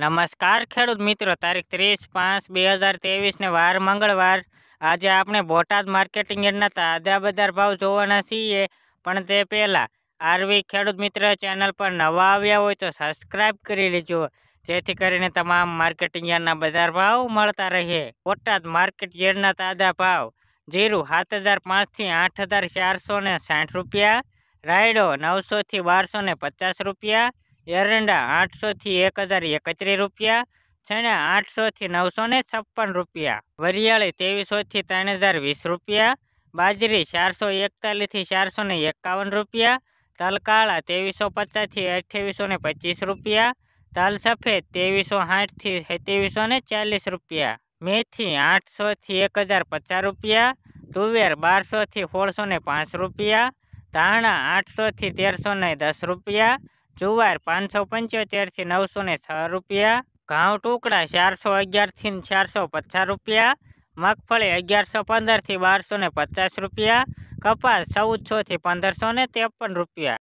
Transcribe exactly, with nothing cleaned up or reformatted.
નમસ્કાર ખેડૂત મિત્રો, તારીખ ત્રીસ પાંચ બે હજાર ત્રેવીસ ને વાર મંગળવાર. આજે આપણે બોટાદ માર્કેટિંગ યાર્ડના તાજા બજાર ભાવ જોવાના છીએ. પણ તે પહેલા આરવી ખેડૂત મિત્ર ચેનલ પર નવા આવ્યા હોય તો સબસ્ક્રાઇબ કરી લેજો, જેથી કરીને તમામ માર્કેટિંગ યાર્ડના બજાર ભાવ મળતા રહે. બોટાદ માર્કેટ યાર્ડના તાજા ભાવ: જીરું સાત હજાર પાંચથી આઠ હજાર ચારસો ને સાઠ રૂપિયા, રાયડો નવસો થી બારસો ને પચાસ રૂપિયા, એરંડા આઠસો થી એક હજાર એકત્રીસ રૂપિયા, ચણા આઠસો થી નવસો ને છપ્પન રૂપિયા, વરિયાળી ત્રેવીસો થી ત્રણ હજાર વીસ રૂપિયા, બાજરી ચારસો એકતાલીસ થી ચારસો ને એકાવન રૂપિયા, તલ કાળા ત્રેવીસો પચાસ થી અઠ્યાવીસો ને પચીસ રૂપિયા, તલ સફેદ ત્રેવીસો સાઠ થી સત્યાવીસો ને ચાલીસ રૂપિયા, મેથી આઠસો થી એક હજાર પચાસ રૂપિયા, તુવેર બારસો થી સોળસો ને પાંચ રૂપિયા, ધાણા આઠસો થી તેરસો ને દસ રૂપિયા, જુવાર પાંચસો પંચોતેર થી નવસો ને છ રૂપિયા, ઘઉં ટુકડા ચારસો અગિયાર થી ચારસો પચાસ રૂપિયા, મગફળી અગિયારસો પંદર થી બારસો ને પચાસ રૂપિયા, કપાસ ચૌદસો થી પંદરસો ને ત્રેપન રૂપિયા.